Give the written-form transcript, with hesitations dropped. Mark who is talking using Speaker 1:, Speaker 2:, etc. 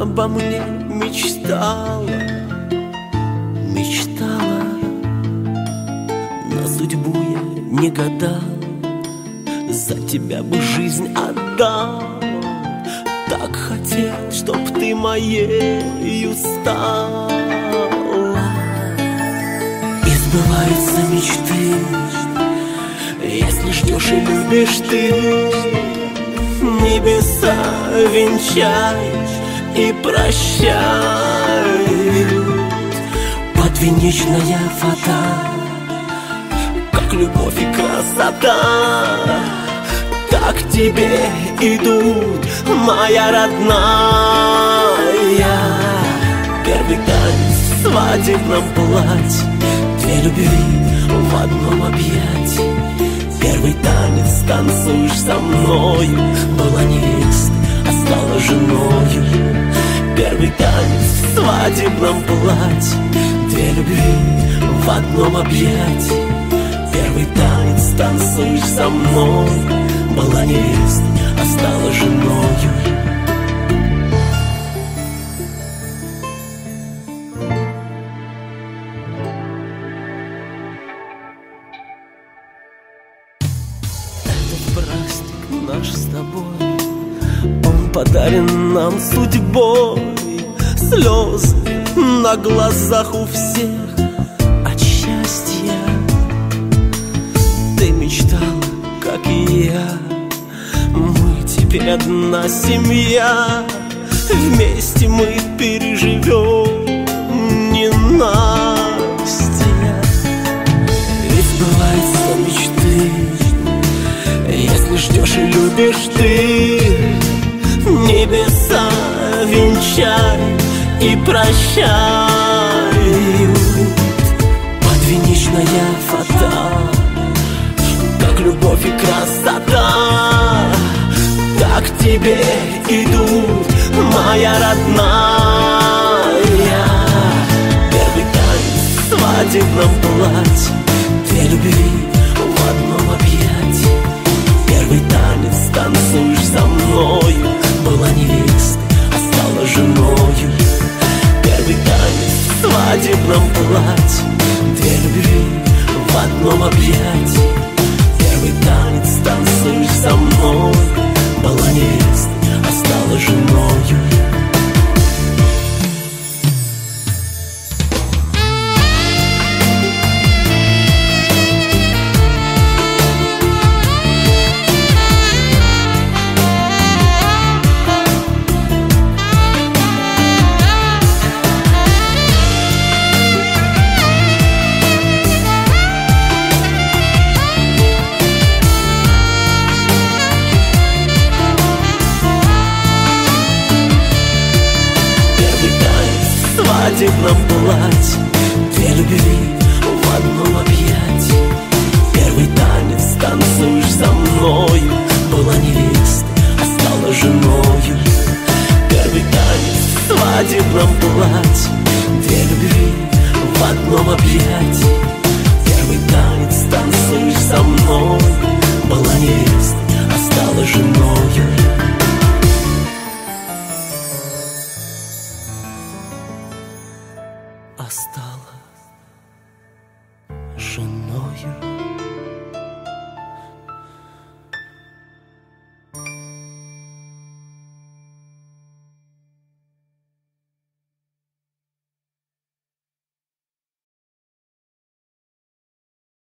Speaker 1: обо мне мечтала, мечтала, на судьбу я не гадал, за тебя бы жизнь отдал. Так хотел, чтоб ты моею стала. И сбываются мечты, если ждешь и любишь ты. Небеса венчай и прощай. Подвенечная фата, как любовь и красота, так к тебе идут, моя родная. Первый танец в свадебном платье, две любви в одном объятии. Первый танец, танцуешь со мною, была невестой, а стала женою. Первый танец в свадебном платье, две любви в одном объятии. Первый танец, танцуешь со мной, была невестой, а стала женою. Этот праздник наш с тобой, он подарен нам судьбой. Слезы на глазах у всех от счастья. Ты мечтала, как и я, мы теперь одна семья. Вместе мы переживем ненастье. Ведь сбываются мечты, если ждешь и любишь ты. Небеса венчай и прощай. Подвенечная фата, как любовь и красота, так к тебе идут, моя родная. Первый танец в свадебном платье, две любви в одном объятии. Первый танец, танцуешь со мною, была невестой, а стала женою. Первый танец в свадебном платье, две любви в одном объятии. Первый танец, танцуешь со мной, была невестой, а стала женою. В свадебном платье, две любви в одном объятии. Первый танец, танцуешь со мною, была невестой, а стала женою. Первый танец в свадебном платье, две любви в одном объятии. Первый танец, танцуешь со мной, была невестой, а стала женою. Осталось.